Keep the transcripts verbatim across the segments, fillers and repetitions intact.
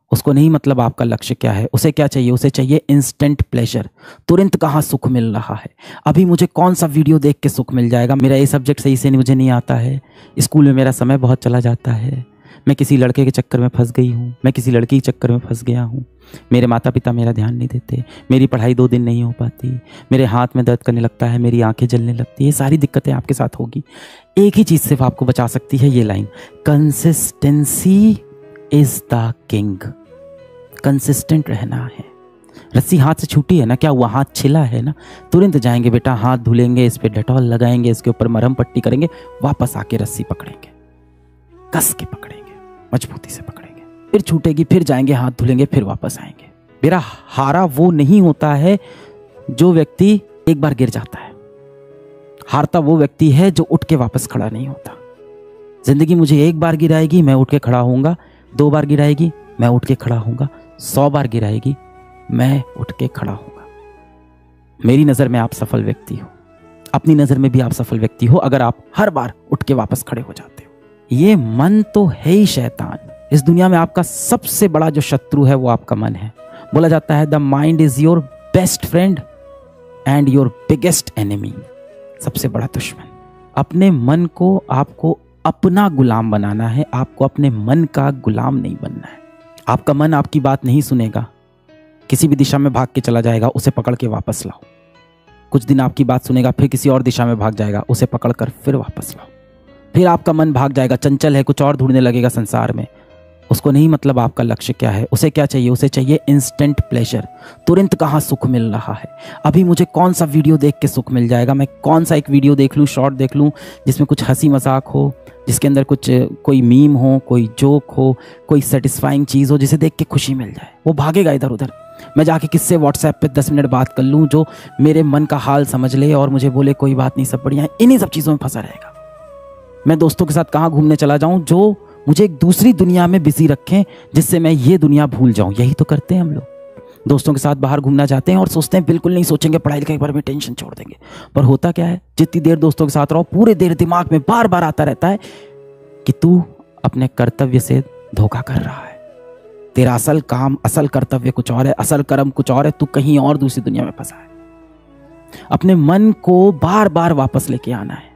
उसको नहीं मतलब आपका लक्ष्य क्या है। उसे क्या चाहिए? उसे चाहिए इंस्टेंट प्लेजर। तुरंत कहाँ सुख मिल रहा है, अभी मुझे कौन सा वीडियो देख के सुख मिल जाएगा, मेरा ये सब्जेक्ट सही से मुझे नहीं आता है, स्कूल में मेरा समय बहुत चला जाता है, मैं किसी लड़के के चक्कर में फंस गई हूँ, मैं किसी लड़की के चक्कर में फंस गया हूँ, मेरे माता पिता मेरा ध्यान नहीं देते, मेरी पढ़ाई दो दिन नहीं हो पाती, मेरे हाथ में दर्द करने लगता है, मेरी आंखें जलने लगती है। ये सारी दिक्कतें आपके साथ होगी। एक ही चीज़ सिर्फ आपको बचा सकती है, ये line, consistency is the king. Consistent रहना है। रस्सी हाथ से छूटी है ना, क्या हुआ? हाथ छिला है ना, तुरंत जाएंगे बेटा, हाथ धुलेंगे, इस पे डेटॉल लगाएंगे, इसके ऊपर मरहम पट्टी करेंगे, वापस आके रस्सी पकड़ेंगे, कस के पकड़ेंगे, मजबूती से पकड़ेंगे, फिर छूटेगी, फिर जाएंगे, हाथ धुलेंगे, फिर वापस आएंगे। मेरा हारा वो नहीं होता है जो व्यक्ति एक बार गिर जाता है, हारता वो व्यक्ति है जो उठ के वापस खड़ा नहीं होता। जिंदगी मुझे एक बार गिराएगी, मैं उठ के खड़ा होऊंगा, दो बार गिराएगी, मैं उठ के खड़ा होऊंगा, सौ बार गिराएगी, मैं उठ के खड़ा होऊंगा। मेरी नजर में आप सफल व्यक्ति हो, अपनी नजर में भी आप सफल व्यक्ति हो अगर आप हर बार उठ के वापस खड़े हो जाते हो। ये मन तो है ही शैतान। इस दुनिया में आपका सबसे बड़ा जो शत्रु है वो आपका मन है। बोला जाता है the mind is your best friend and your biggest enemy. सबसे बड़ा दुश्मन। अपने मन को आपको अपना गुलाम बनाना है, आपको अपने मन का गुलाम नहीं बनना है। आपका मन आपकी बात नहीं सुनेगा, किसी भी दिशा में भाग के चला जाएगा, उसे पकड़ के वापस लाओ। कुछ दिन आपकी बात सुनेगा, फिर किसी और दिशा में भाग जाएगा, उसे पकड़ कर फिर वापस लाओ। फिर आपका मन भाग जाएगा, चंचल है, कुछ और ढूंढने लगेगा संसार में, उसको नहीं मतलब आपका लक्ष्य क्या है। उसे क्या चाहिए? उसे चाहिए इंस्टेंट प्लेजर। तुरंत कहाँ सुख मिल रहा है, अभी मुझे कौन सा वीडियो देख के सुख मिल जाएगा, मैं कौन सा एक वीडियो देख लूँ, शॉर्ट देख लूँ जिसमें कुछ हंसी मजाक हो, जिसके अंदर कुछ कोई मीम हो, कोई जोक हो, कोई सेटिस्फाइंग चीज़ हो जिसे देख के खुशी मिल जाए। वो भागेगा इधर उधर। मैं जाके किससे व्हाट्सएप पे दस मिनट बात कर लूँ जो मेरे मन का हाल समझ ले और मुझे बोले कोई बात नहीं, सब बढ़िया है। इन्हीं सब चीज़ों में फंसा रहेगा। मैं दोस्तों के साथ कहाँ घूमने चला जाऊँ जो मुझे एक दूसरी दुनिया में बिजी रखें, जिससे मैं ये दुनिया भूल जाऊं। यही तो करते हैं हम लोग। दोस्तों के साथ बाहर घूमना चाहते हैं और सोचते हैं बिल्कुल नहीं सोचेंगे, पढ़ाई लिखाई के बारे में टेंशन छोड़ देंगे। पर होता क्या है, जितनी देर दोस्तों के साथ रहो पूरे देर दिमाग में बार बार आता रहता है कि तू अपने कर्तव्य से धोखा कर रहा है। तेरा असल काम, असल कर्तव्य कुछ और है, असल कर्म कुछ और है, तू कहीं और दूसरी दुनिया में फंसा है। अपने मन को बार बार वापस लेके आना है।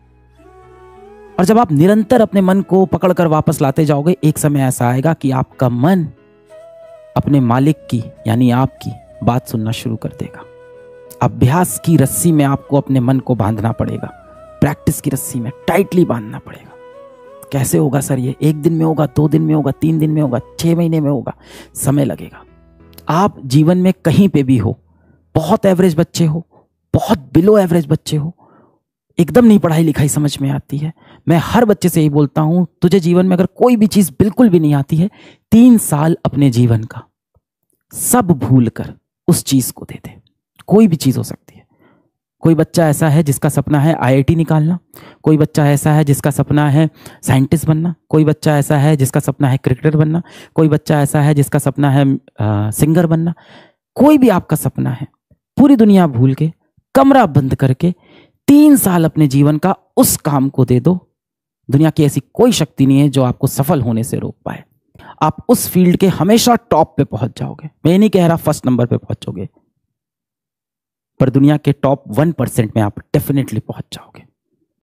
और जब आप निरंतर अपने मन को पकड़कर वापस लाते जाओगे, एक समय ऐसा आएगा कि आपका मन अपने मालिक की यानी आपकी बात सुनना शुरू कर देगा। अभ्यास की रस्सी में आपको अपने मन को बांधना पड़ेगा, प्रैक्टिस की रस्सी में टाइटली बांधना पड़ेगा। कैसे होगा सर ये? एक दिन में होगा, दो दिन में होगा, तीन दिन में होगा, छह महीने में होगा, समय लगेगा। आप जीवन में कहीं पे भी हो, बहुत एवरेज बच्चे हो, बहुत बिलो एवरेज बच्चे हो, एकदम नहीं पढ़ाई लिखाई समझ में आती है, मैं हर बच्चे से यही बोलता हूं, तुझे जीवन में अगर कोई भी चीज बिल्कुल भी नहीं आती है, तीन साल अपने जीवन का सब भूल कर उस चीज को दे दे। कोई भी चीज हो सकती है। कोई बच्चा ऐसा है जिसका सपना है आई आई टी निकालना, कोई बच्चा ऐसा है जिसका सपना है साइंटिस्ट बनना, कोई बच्चा ऐसा है जिसका सपना है क्रिकेटर बनना, कोई बच्चा ऐसा है जिसका सपना है आ, सिंगर बनना। कोई भी आपका सपना है, पूरी दुनिया भूल के, कमरा बंद करके तीन साल अपने जीवन का उस काम को दे दो। दुनिया की ऐसी कोई शक्ति नहीं है जो आपको सफल होने से रोक पाए। आप उस फील्ड के हमेशा टॉप पे पहुंच जाओगे। मैं नहीं कह रहा फर्स्ट नंबर पे पहुंचोगे, पर दुनिया के टॉप वन परसेंट में आप डेफिनेटली पहुंच जाओगे।